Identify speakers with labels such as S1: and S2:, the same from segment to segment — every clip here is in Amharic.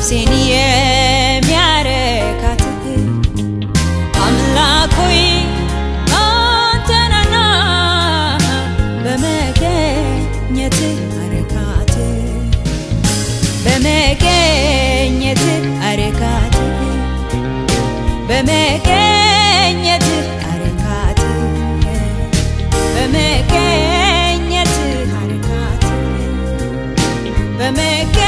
S1: ነፍሴን የሚያረካት አምላክ ሆይ አንተ ነህና በመገኘትህ አረካት በመገኘትህ አረካት በመገኘትህ አረካት በመገኘትህ አረካት በመገኘትህ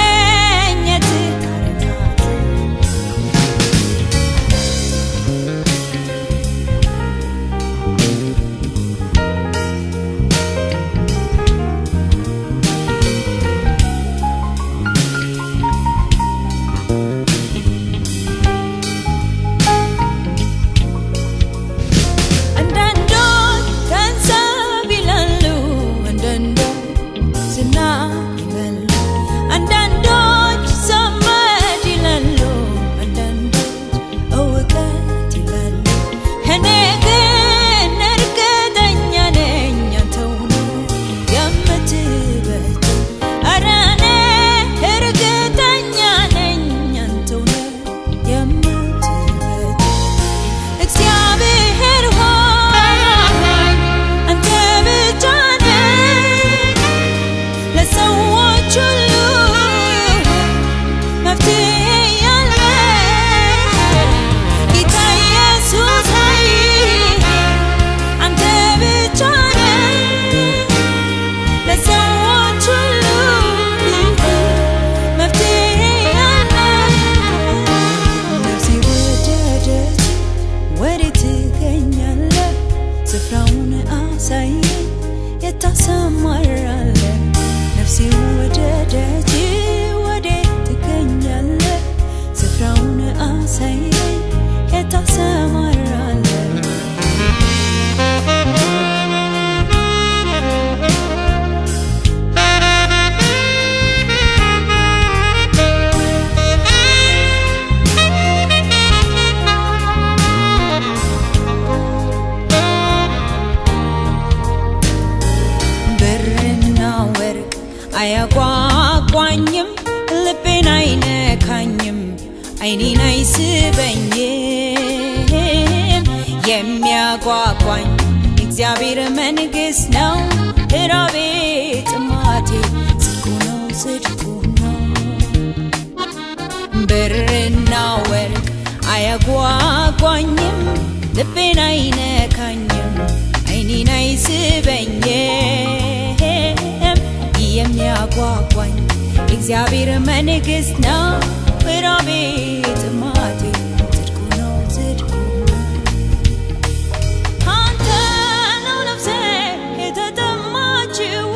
S1: አያጓጓኝም ልቤን አይነካኝም አይኔን አይስበኝም የሚያጓጓኝ እግዚአብሔር መንግሥት ነው ራቤ ጥማቴ ጽድቁ ነው ብርና ወርቅ አያጓጓኝም ልቤን አይነካኝም አይኔን አይስበኝም የሚያጓጓኝ እግዚአብሔር መንግሥት ነው ራቤ ጥማቴ ጽድቁ ነው አንተ ነው ነፍሴ የተጠማችው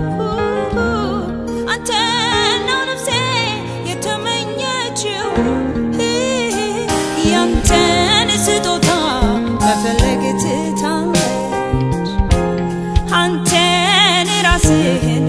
S1: አንተ ነው ነፍሴ የተመኘችው ያንተን ስጦታ መፈለግ ትታለች አንተን ራስህን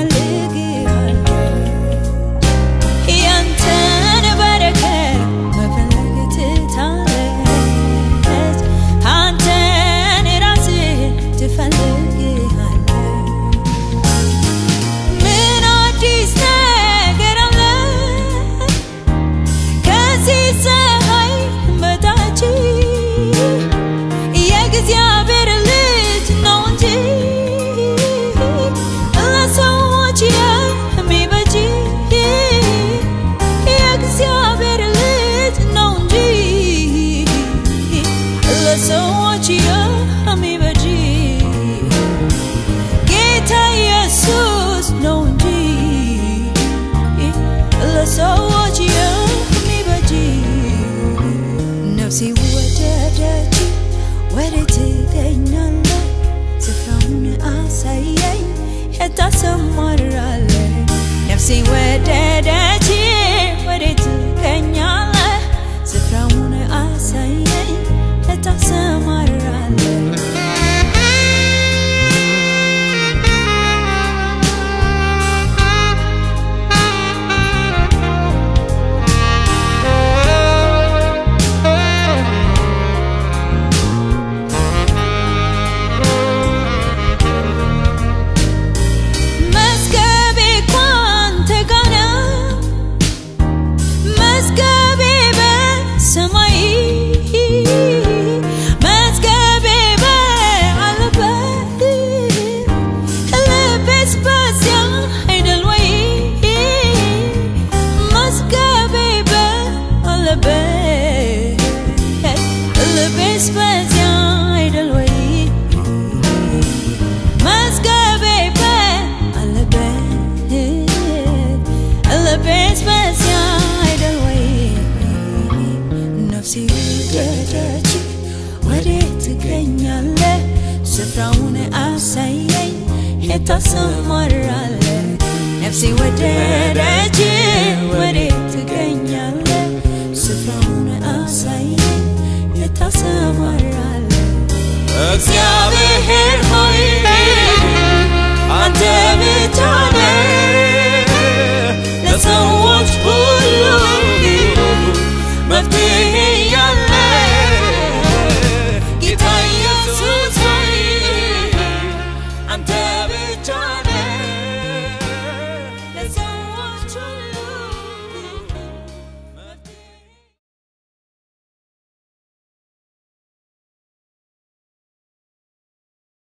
S1: ነፍሴ ወደደች ወዴት ትገኛለህ ስፍራውን አሳየኝ የታሰማራለህ ነፍሴ ወደደች ወዴት ትገኛለህ ስፍራውን አሳየኝ የታሰማራለህ Mascabe quante gana ልቤስ በዚያ አይደል ወይ ነፍሴ ወደደች ወዴት ትገኛለህ ስፍራውን አሳየኝ የት ታሰማራለህ ነፍሴ ወደደች